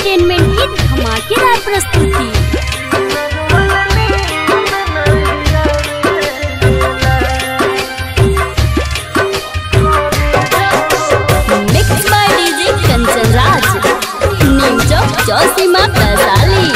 Entertainment की धमाकेदार प्रस्तुति। Mix by DJ Kanchan Raj, new Chowk Chausima Vaishali.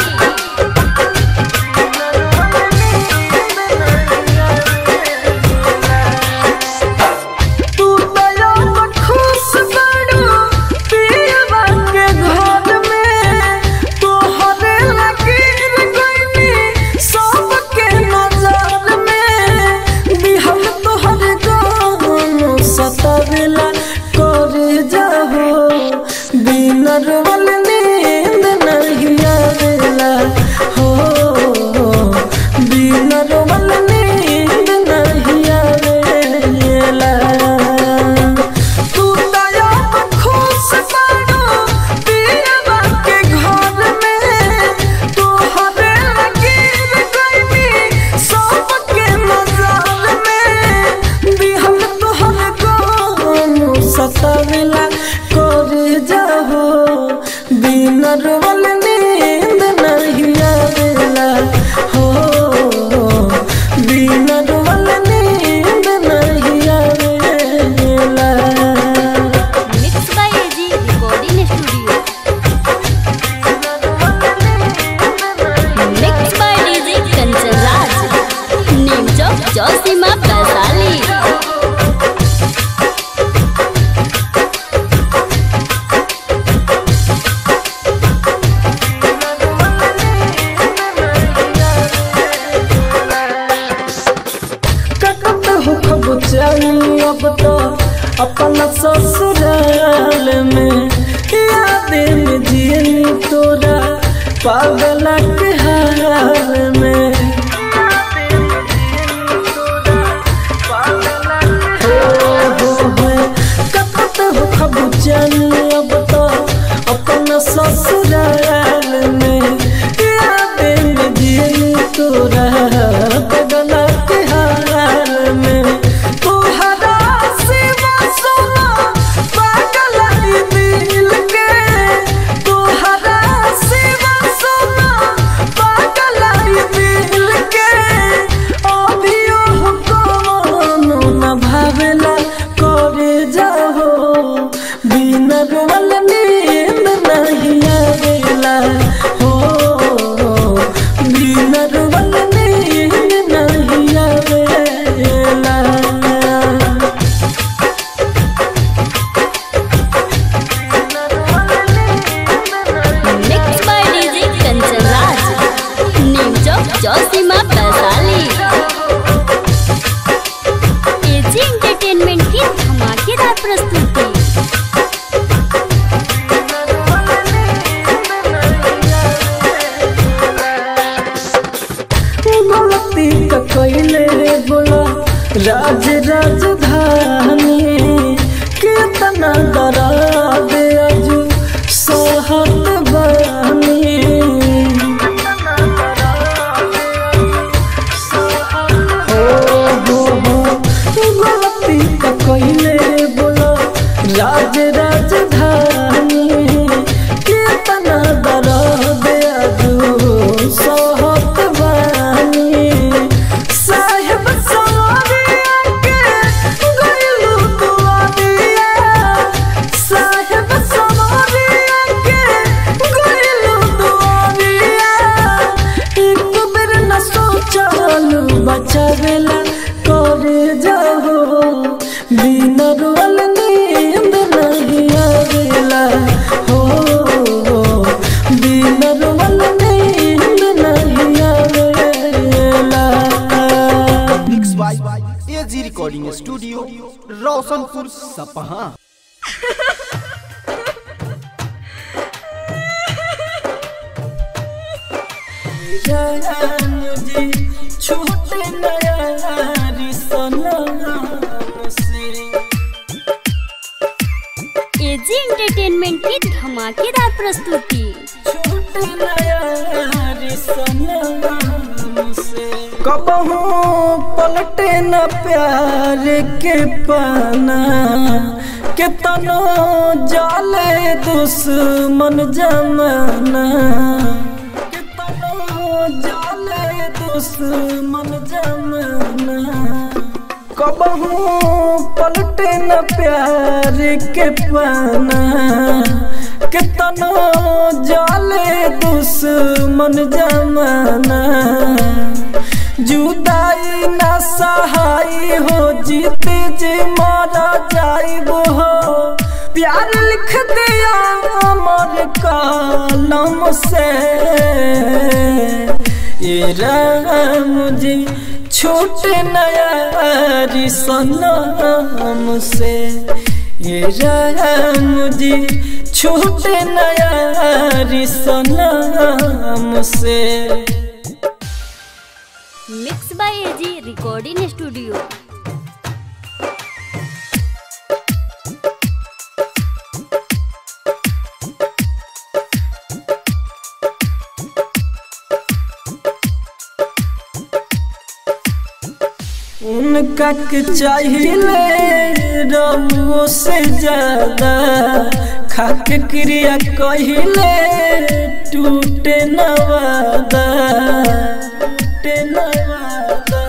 Chausima Vaishali. अब तो अपना ससुराल में याद में जियनी तोरा पागल के हाल में। अब तो अपना ससुराल में याद में जियनी तोरा पागल के हाल में। चौसीमा वैशाली। एजी एंटरटेनमेंट की धमाकेदार प्रस्तुति। गलती का कैले रे बोला राज राजधानी कितना डरा दे अजू सोहत बानी। कहले बोलो राज राजधानी कितना दर्द अजू सोहत बानी। साहेब सवारिया के गइलू दुआरिया, साहेब सवारिया के गइलू दुआरिया। एक बेर न सोचलू बचावेला करे जाओ बिना रोल नींद नहीं आवेला हो, बिना रोल नींद नहीं आवेला। Mix by AG recording studio Roshanpur Sapaha. मुझे छूटे नया सनम से। एजी एंटरटेनमेंट की धमाकेदार प्रस्तुति। छूटे नया सनम से। कबहू पलटे न प्यार के पाना कितनो जाले दुश्मन जमाना, कितनो जाले दुश्मन जमाना, कबहू पलटे न प्यार के पाना। कितनो जाले दुश्मन जमाना, जुदाई न सहाय हो, जीते जी मारा जाइब हो। प्यार लिख दिया अमर कलम से, ये राम जी छूटे नया सनम से, ये राम जी छूटे नया सनम से। Mix by AG recording studio. उनका के चाहिए रमुओ से ज्यादा, खाके क्रिया कहिले टूटे न वादा, टूटे न वादा।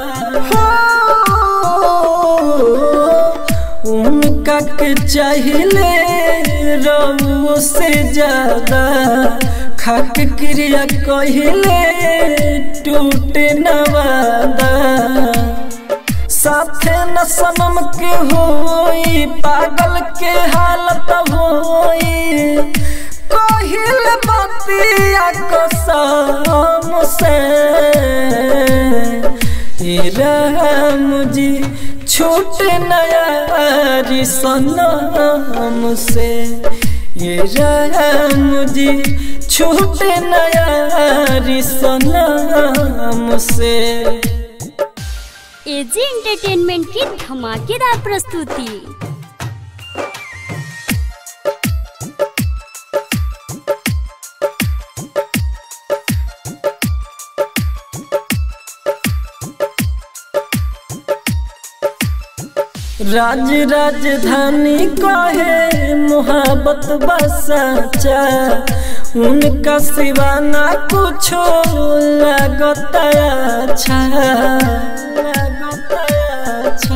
उनका के चाहिए रमुओ से ज्यादा, खाके क्रिया कहिले टूटे न वादा। साथे न सनम के होई, पागल के हालत होई, कहिल बतिया कसम से। राम जी छूटे नया सनम से, ये राम जी छूटे नया सनम से। एजी एंटरटेनमेंट की धमाकेदार प्रस्तुति। राज राजधानी कहे मोहब्बत बसाचा, उनका सिवा ना कुछो लगता अच्छा, लगता अच्छा।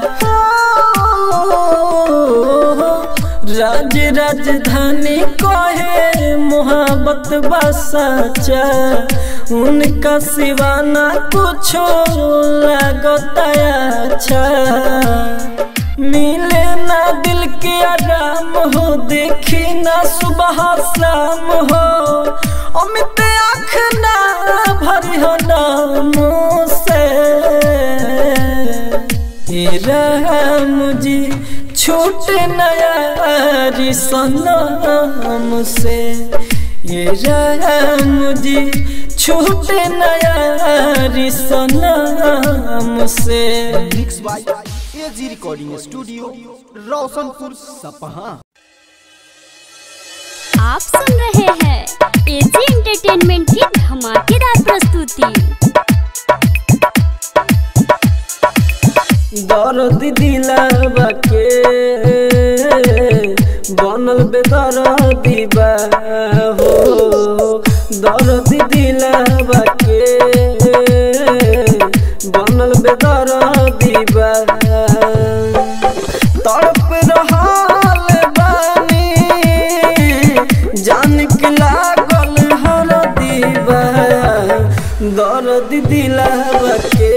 राज राजधानी कहे मोहब्बत बसाचा, उनका सिवा ना कुछो लगता अच्छा। मिले ना दिल के आराम हो, देखी ना सुबह शाम हो, अमित आँख ना भरी हो नाम से। राम जी छूटे नया सनम से, ये राम जी छूटे नया सनम से। Mix by AG recording studio, Roshanpur Sapaha. आप सुन रहे हैं एजी एंटरटेनमेंट की धमाकेदार प्रस्तुति। दर्द दिलावा के बनल बेदर्दी बा हो, दर्द दिलावा के बनल बेदर्दी बा। तड़प रहल बानी जान के लागल हर दीवा, दर्द दिलावा के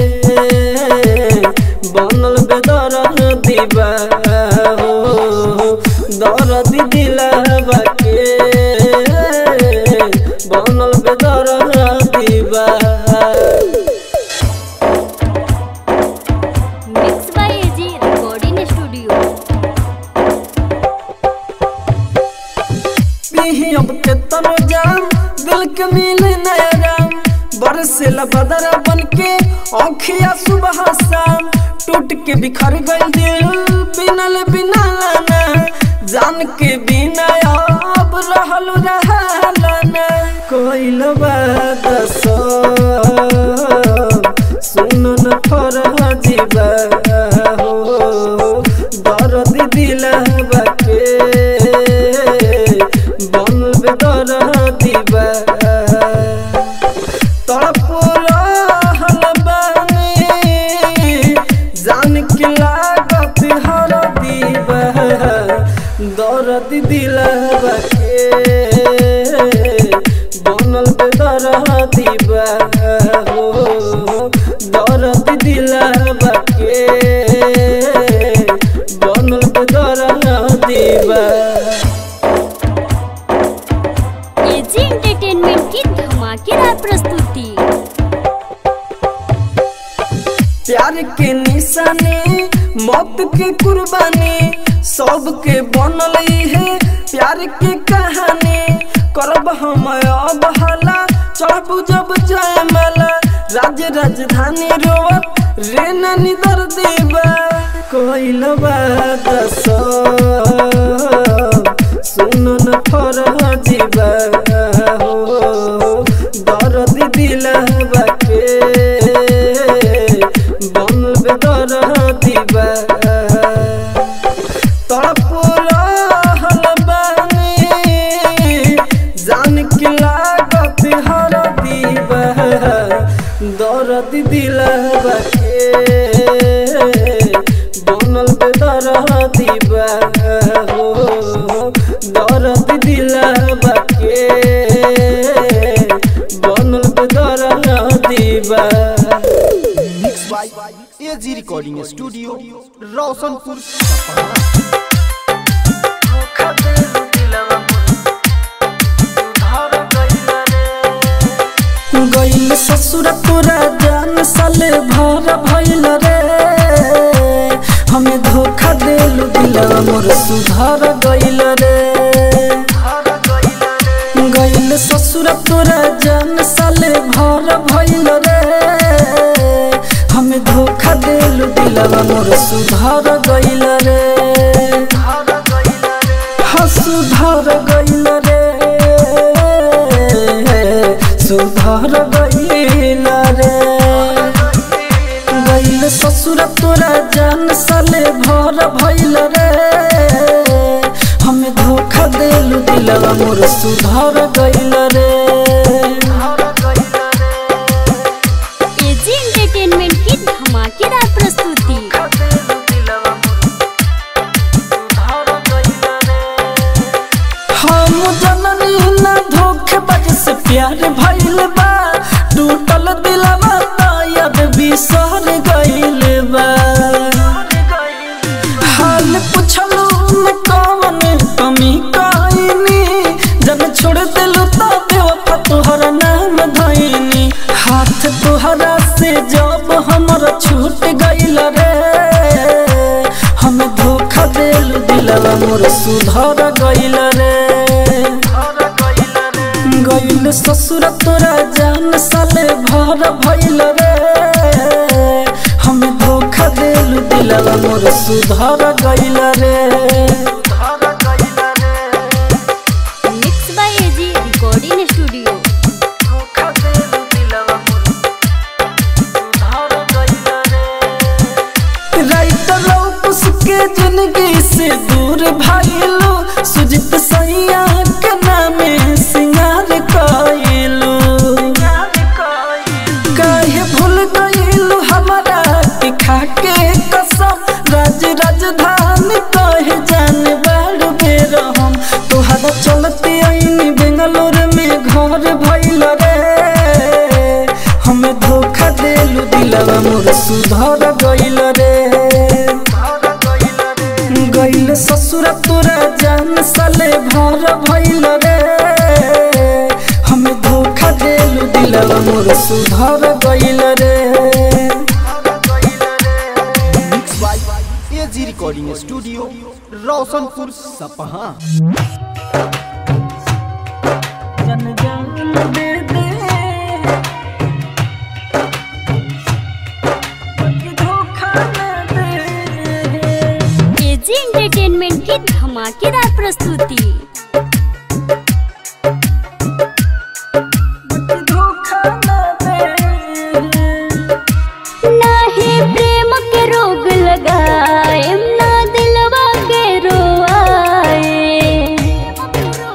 बनल बेदर्दी बा हो, दर्द दिलावा के बनल बेदर्दी बा। Mix by AG recording studio. पीही अब के तनो जाम, दिल के मिले नया राम, बरसेला बदरा बन के आँखिया सुबह शाम। टूट के बिखर गई दिल बिनल बिना लाना, जान के बिना अब रहल रहलाना। कोइल बात सुनन फरजीबा हो, दर्द दिला बेदर दीबा तड़प रहल बानी जान के लागत हर दीबा दर्द दिलवा के बनल बेदर दीबा हो दर्द दिलवा के बनल बेदर दीबा। एजी एंटरटेनमेंट की धमाकेदार प्रस्तुति। प्यार के निशानी मौत के कुर्बानी सबके बनल है प्यार के कहानी करब हम अब हाला चढ़ब जब जयमाला राज राजधानी रोवत रे नानी दर देबा कोइल बात सुन न फरजीबा हो दर्द दिलवा के बनल बेदर दीबा तड़प रहल बानी जान के लागत हर दीबा दर्द दिलवा के बनल बेदर दीबा हो दर्द दिलवा के बनल बेदर दीबा। Mix by AG recording studio Roshanpur Sapaha. गइल ससुर तोरा जान साले भर भइल रे हमें धोखा देलु दिलवा मोर सुधर गइल रे गइल ससुर तोरा जान साले भर भइल रे हमें धोखा देलु दिलवा मोर सुधर गइल रे सुधर गइल रे सुधर गइल रे गइल ससुर तोरा जान साले भर भइल रे हमें धोखा देलु दिलवा मोर सुधर गइल रे। एजी एंटरटेनमेंट की धमाकेदार प्रस्तुति। हम जननी ना धोखेबाज से प्यार भइल बा टूटल दिलवा याद बिसर गइल बा हाल पुछलू न कौन कमी कइनी जब छोड़ दिलू तो बेवफा तोहरा नाम धइनी हाथ तोहरा से जब हमर छूट गइल रे हमें धोखा देलू दिलवा मोर सुधर गइल रे गइल ससुर तोरा जान साले भर भइल रे हमें धोखा देलु दिलवा मोर सुधर गइल रे। Mix by AG recording studio. Writer Laukus के जिंदगी से दूर भाइलू सुजित सैया के नामे सिंगार कइलू काहे भूल गइलू हमरा के खाके कसम राज राजधानी कहे जाने बाड़ बेर हम तोहरा चलते आईनी बेंगलोर में घर भइल रे हमें धोखा देलू दिलवा मोर सुधर गइल रे गइल ससुर तोरा जान साले भर भइल रे हमें धोखा देलू दिलवा मोर सुधर गइल रे। Mix by AG recording studio Roshanpur Sapaha. जन जान दे दे धोखा न दे। एजी एंटरटेनमेंट की धमाकेदार प्रस्तुति। धोखा न दे नाहे प्रेम के रोग लगाए ना दिलवा के रोआए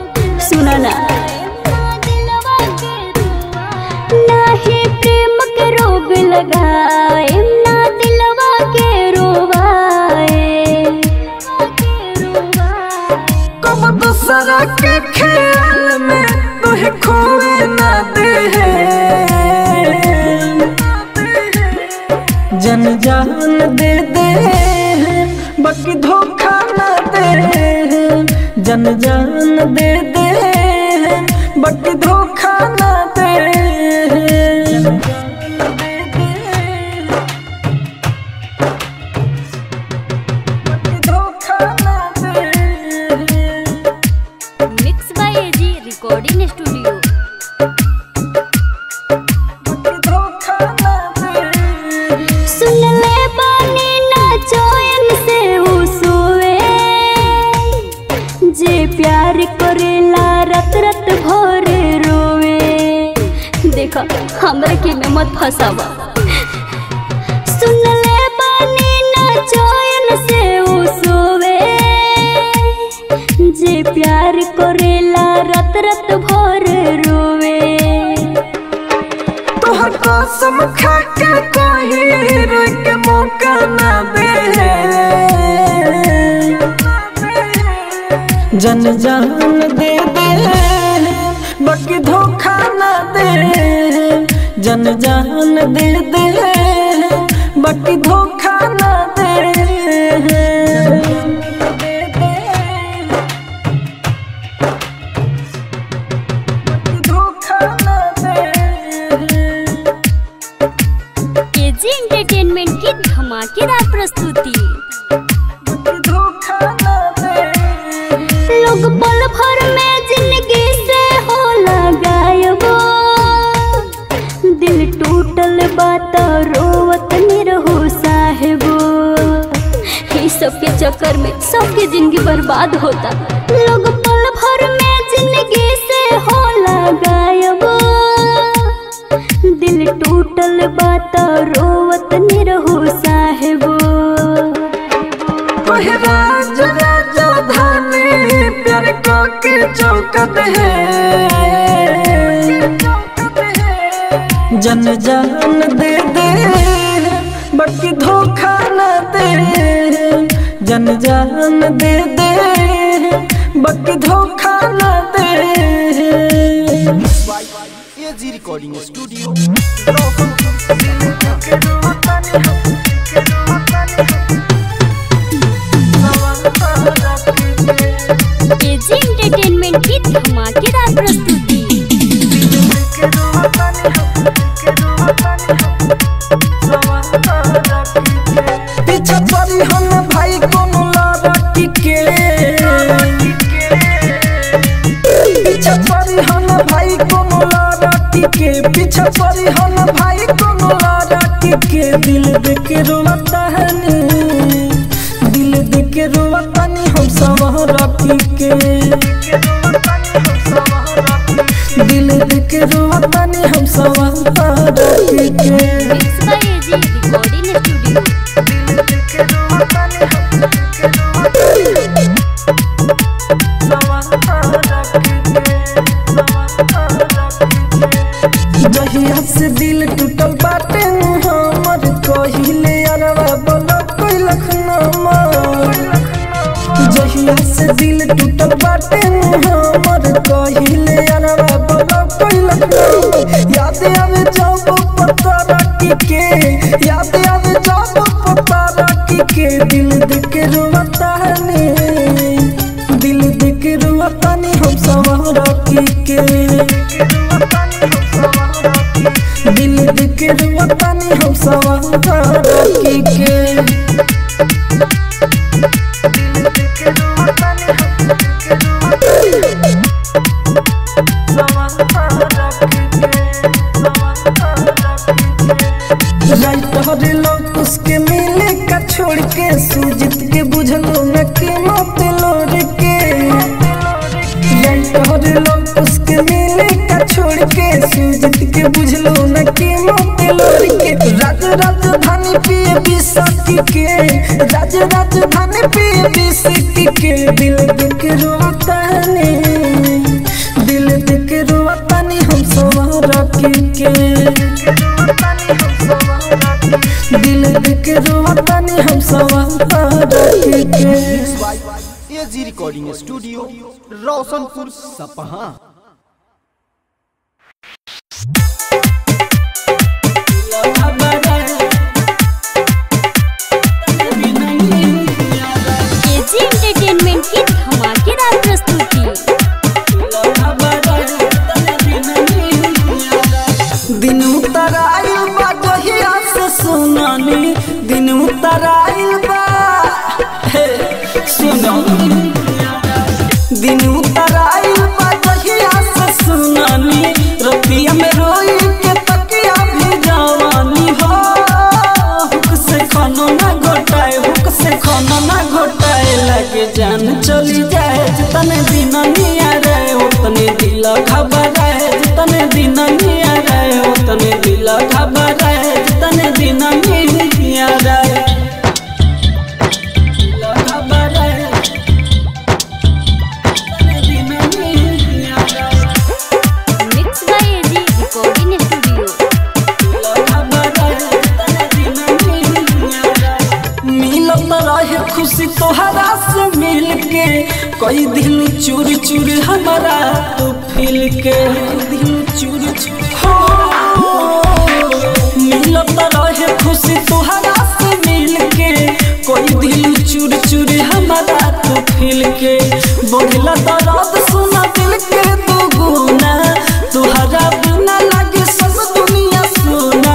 लगाए ना दिलवा के रोवाए। कब दूसरा के ख्याल में तुहे खोए ना दे, जन जान दे दे बाकी धोखा ना दे, जन जान दे दे बाकी धोखा ना दे। Mix by AG recording studio. सुन ले बानी ना चैन से सोए, जे प्यार करेला रत रत भर रोवे। देखा हमरा के में मत फसावा। सुन ले बानी ना चैन से सोवे, जे प्यार करेला रत रत भर रोवे। तोहर कसम खा के कही रोए के मौका ना दे, जन जान दे दे बाकी धोखा ना दे, जन जान दे दे बाकी धोखा ना दे। एजी एंटरटेनमेंट की धमाकेदार प्रस्तुति। लोग पल भर में जिंदगी से होला गायब, दिल टूटल बात रोवत निरहो साहेबो। इस सब के चक्कर में सबकी जिंदगी बर्बाद होता। लोग पल भर में जिंदगी से होला गायब, दिल टूटल बात रोवत निरहो साहेबो। राज राजधानी प्यार को के चौकत है, जन जान दे दे बाकी धोखा न दे, जन जान दे दे बाकी धोखा न दे। AG recording studio. AG entertainment की धमाकेदार प्रस्तुति। पीछा पड़ी हम भाई कोनो लड़की के, पीछा पड़ी हम भाई कोनो लड़की के, पीछा पड़ी हम भाई कोनो लड़की के। दिल देख रोता है नी, दिल देख रोता नी हम सब रखी के, दिल देख रोता नी हम सब रखी के। Mix by AG recording studio. जहिया से दिल टूटल बाटे हमर, कहिले अरवा बोला कोई लखनमा। जहिया से दिल टूटल बाटे हमर, कहिले अरवा बोला कोई लखनमा। याद आवे जब पता रखी के, याद आवे जब पता रखी के। दिल देख रोता नी, दिल देख रोता नी हम सब रखी के, दिल देख रोता नी हम सब रखी के। राइटर लोग उसके मिले का छोड़ के, सुजीत के बुझलो न के मत लोड़ के। राइटर लोग उसके मिले का छोड़ के, सुजीत के बुझलो न के मत लोड़ के। राज राजधानी पिए बिसाती के, राज राजधानी पिए बिसाती के। दिल देख रोता नी, दिल देख रोता नी हम सब रखी के, दिल के रोतानी हम सवार के। एजी रिकॉर्डिंग स्टूडियो रोशनपुर सपहा। एजी एंटरटेनमेंट की धमाकेदार प्रस्तुति। दिन उतराइल बा जहिया से सुनानी, दिन उतराइल बा सुनानी, दिन उतराइल बा जहिया से सुनानी, रतिया में रोई के तकिया भी जवानी हो। हुक से खाना ना घोटाए, हुक से खाना ना घोटाए, लगे जान चली जाए जितने दिन निया रहे उतने दिल घबराए, जितने दिन निया रहे उतने दिल घबराए, जितने दिन निया रहे दिल घबराए, जितने दिन निया रहे। Mix by AG recording studio. मिलत रहे खुशी तोहरा से मिल के, कई दिन चूर चूर हमारा तो फिल के दिल चूर चूर मिलत रहे खुशी तोहरा से मिल के, कोई दिल चूर चूर हमारा तो फिल के। बढ़ला दर्द सुना दिल के दो गुना, तोहरा बिना लगे सब दुनिया सोना।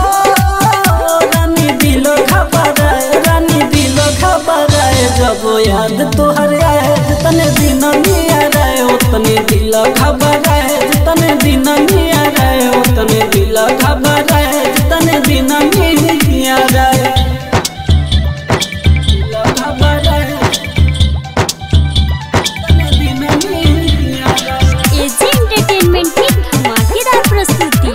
रानी दिल घबराए, रानी दिल घबराए, जब याद तोहर आए जितने दिन निया रहे उतने दिल घबराए, जितने दिन निया रहे उतने दिल घबराए, जितने दिन निया रहे दिल घबराए, जितने दिन निया रहे। एजी एंटरटेनमेंट की धमाकेदार प्रस्तुति।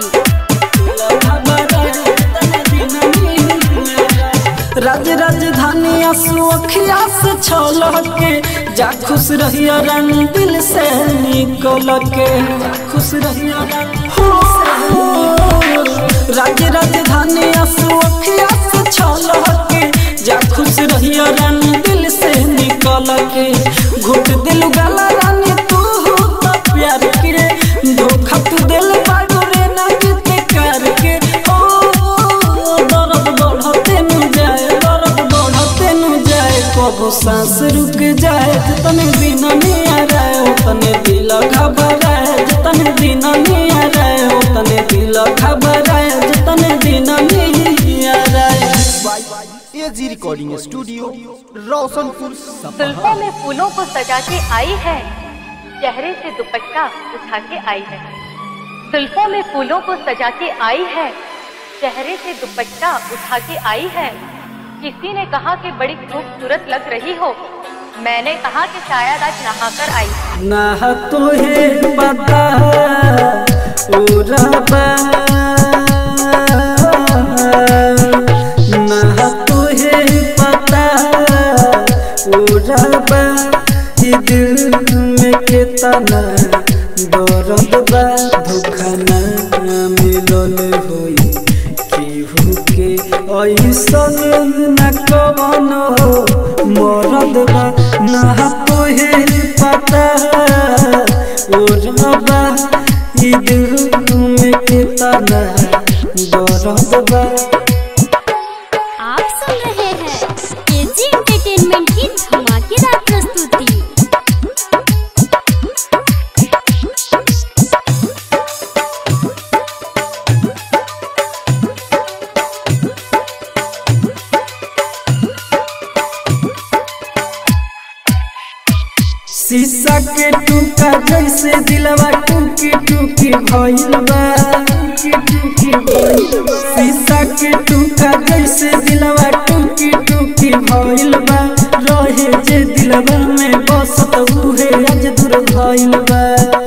राज राजधानी आंसू अखिया से छल के, जा खुश रहिया रानी दिल से निकल के, खुश रहिया रानी राज राजधानी आंसू अखिया से छल के, जा खुश रहिया रानी दिल से निकल के। घुट दिल गला रानी तू तो प्यार के, धोखा तू दिल बागो रे ना जीते करके। दर्द बढ़ते न जाए, दर्द बढ़ते न जाए, कबो सांस रुक जाए, जितने दिन निया रहे उतने दिल घबराए, जितने दिन निया रहे उतने दिल घबराए, जितने दिन निया रहे। एजी रिकॉर्डिंग स्टूडियो रोशनपुर सपहा। जुल्फों में फूलों को सजा के आई है, चेहरे से दुपट्टा उठा के आई है। जुल्फों में फूलों को सजा के आई है, चेहरे से दुपट्टा उठा के आई है। किसी ने कहा कि बड़ी खूबसूरत लग रही हो, मैंने कहा कि शायद आज नहाकर आई। ना तो है पता ओ रब्बा, ना तो है पता ओ रब्बा, ये दिल में कितना दर्द बा। धोखा ना मिलल होई केहू के ऐसन न कवनो मरद बा। ना तो है पता ओ रब्बा, ये दिल में कितना दर्द बा। आप सुन रहे हैं एजी एंटरटेनमेंट की धमाकेदार प्रस्तुति। शीशा के टूका जैसे दिलवा टूकी टूकी भइल बा, शीशा के टूका जैसे दिलवा टूकी टूकी भइल बा। रहे जे दिलवा में बसत उहे आज दूर भइल बा।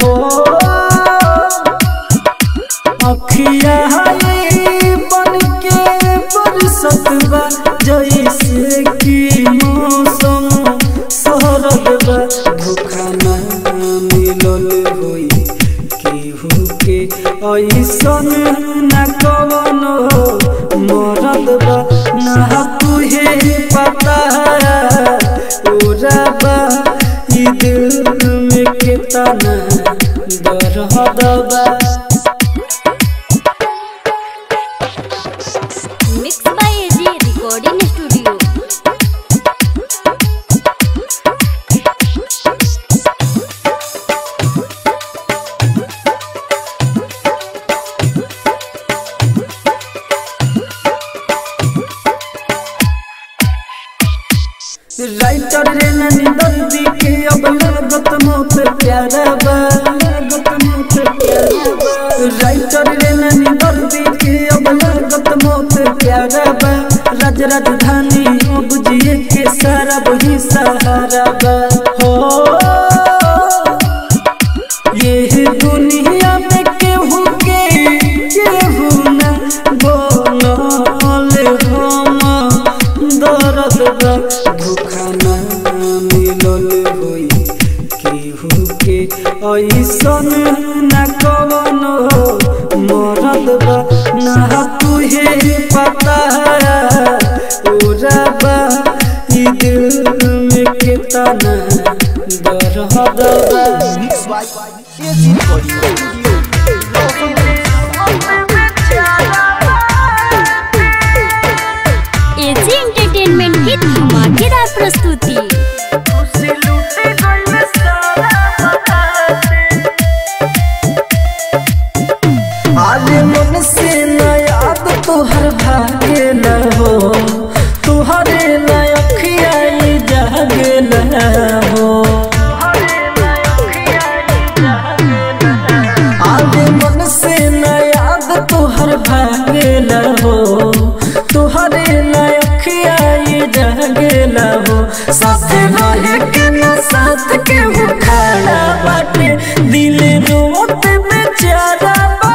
अखिया बन के बरसत बा, जैसे कि मौसम शरद बा। धोखा ना मिलल होई केहू के ऐसन न कवनो मरद मरद बा ना तुहे पता उराबा ई दिल में कितना दर्द बा। Mix by AG recording studio. Writer रे ननी दर्दी के अब लागत मौत प्यारा बा, लागत मौत प्यारा बा। राइटर रे ननी दर्दी के अब लागत मौत प्यारा बा। राज राजधानी अब जिए के सारा वही सहारा बा। हो ये दुनिया में केहू के केहू ना बोलल हम दर्द बा। धोखा ना मिलल होई केहू के ऐसन ना कवनो मरद बा ना तुहे पता उराबा ई दिल में कितना दर्द बा। Mix by AG recording studio AG entertainment की धमाकेदार प्रस्तुति। आले मन से न याद तोहर भागे न हो, तुहरे न अखियाई जागे न हो। आले मन से न याद तोहर भागे न हो, तुहरे न अखियाई जागे न हो। साथ रहे के न साथ के वो खड़ा बाटे, दिल रोत बेचारा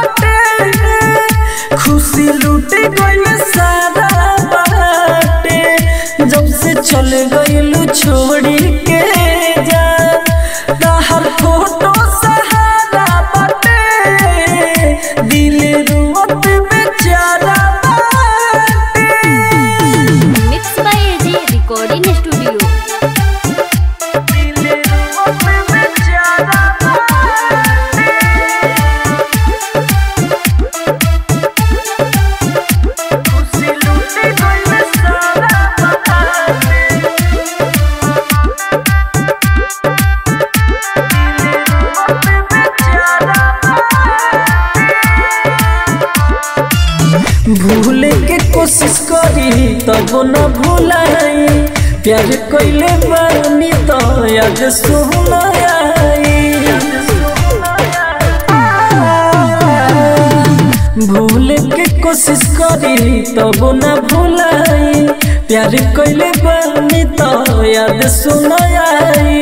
खुशी लूट गइल सारा बाटे। जब से चल गइलू छोड़ी के जा, ताहर फोटो सहारा बाटे, दिल रोत बेचारा बाटे। Mix by AG recording studio. दिल रोत बेचारा भूले के कोशिश करी तब न भूलाई, प्यार कइले बानी तो याद सुनाई। भूले के कोशिश करी तब न भूलाई, प्यार कइले बानी तो याद सुनाई।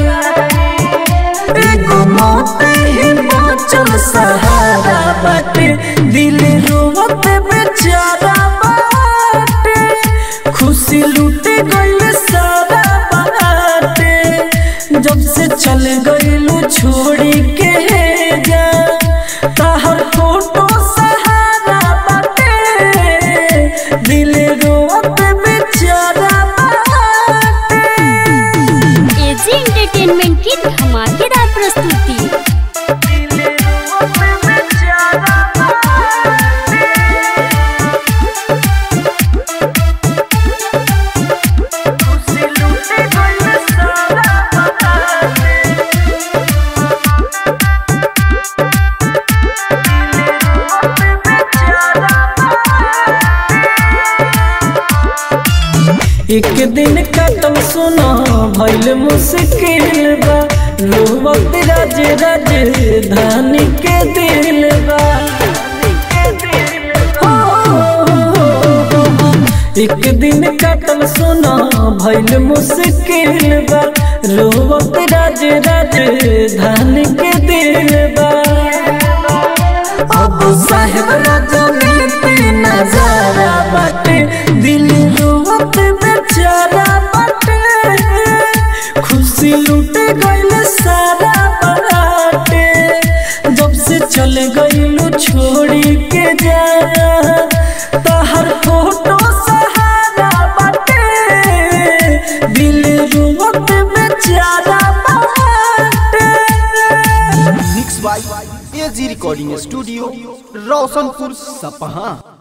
एगो मौत ही बाँचल सहारा बाटे, दिल रोवत बेचारा बाटे। खुशी लूट गइल सारा बाटे, जब से चल गइलू छोड़ी के जा, ताहर फोटो सहारा बाटे, दिल रोवत बेचारा बाटे। एजी एंटरटेनमेंट की धमाकेदार प्रस्तुति। एक दिन कटम सुना भइल मुश्किल बा, रोवत राज राजधानी के दिल बा। एक दिन कटम सुना भइल मुश्किल बा, रोवत राज राजधानी के दिल बा। अब साहेब राजनीति नजारा बाटे, दिल रोवत बेचारा बाटे। खुशी लूट गइल सारा बाटे, जब से चल गइलू छोड़ी के जा, ताहर photo by AG recording studio Roshanpur Sapaha.